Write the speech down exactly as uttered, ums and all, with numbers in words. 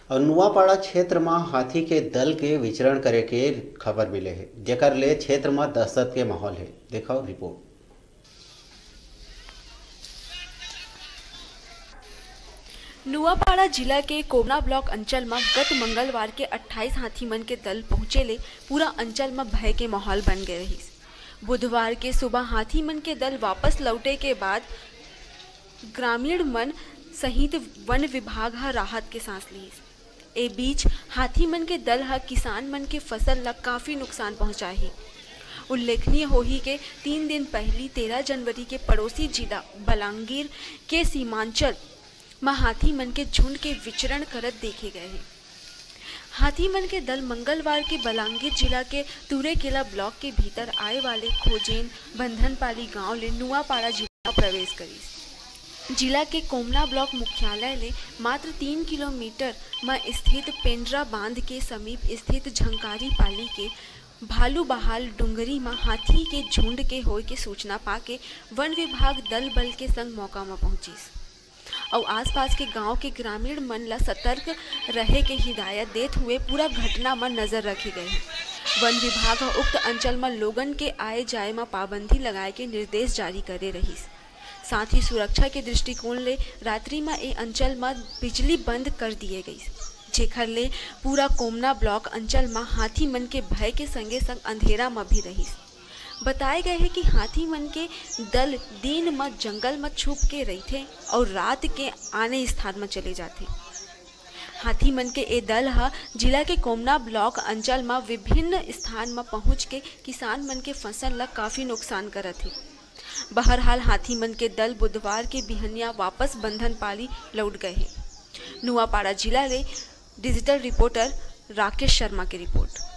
और नुआपाड़ा क्षेत्र में हाथी के दल के विचरण करे के खबर मिले है, जेकर ले क्षेत्र में दहशत के माहौल है। देखो रिपोर्ट। नुआपाड़ा जिला के कोमना ब्लॉक अंचल में गत मंगलवार के अट्ठाईस हाथी मन के दल पहुंचे ले पूरा अंचल में भय के माहौल बन गए रही। बुधवार के सुबह हाथी मन के दल वापस लौटे के बाद ग्रामीण मन सहित वन विभाग हा राहत के सांस ली। ए बीच हाथी मन के दल हा किसान मन के फसल ला काफी नुकसान पहुंचाही। उल्लेखनीय होही के तीन दिन पहली तेरह जनवरी के पड़ोसी जिला बलांगीर के सीमांचल में हाथी मन के झुंड के विचरण करत देखे गए हैं। हाथी मन के दल मंगलवार के बलांगीर जिला के तुरेकेला ब्लॉक के भीतर आए वाले खोजेन बंधनपाली गांव ले नुआपाड़ा जिला प्रवेश करी। जिला के कोमना ब्लॉक मुख्यालय ले मात्र तीन किलोमीटर में स्थित पेंड्रा बांध के समीप स्थित झंकारी पाली के भालू बहाल डुंगरी में हाथी के झुंड के होए के सूचना पाके वन विभाग दल बल के संग मौका में पहुंची और आसपास के गांव के ग्रामीण मन ला सतर्क रहे के हिदायत देते हुए पूरा घटना में नजर रखी गई। वन विभाग उक्त अंचल में लोगन के आए जाए में पाबंदी लगाए के निर्देश जारी करे रही। साथ ही सुरक्षा के दृष्टिकोण ले रात्रि में ए अंचल में बिजली बंद कर दिए गई, जेखर ले पूरा कोमना ब्लॉक अंचल में हाथी मन के भय के संगे संग अंधेरा में भी रही। बताए गए हैं कि हाथी मन के दल दिन में जंगल में छुप के रही थे और रात के आने स्थान में चले जाते। हाथी मन के ए दल हा जिला के कोमना ब्लॉक अंचल में विभिन्न स्थान में पहुंच के किसान मन के फसल ला काफी नुकसान करत थे। बहरहाल हाथी मन के दल बुधवार के बिहनिया वापस बंधनपाली लौट गए हैं। नुआपाड़ा जिला ले डिजिटल रिपोर्टर राकेश शर्मा की रिपोर्ट।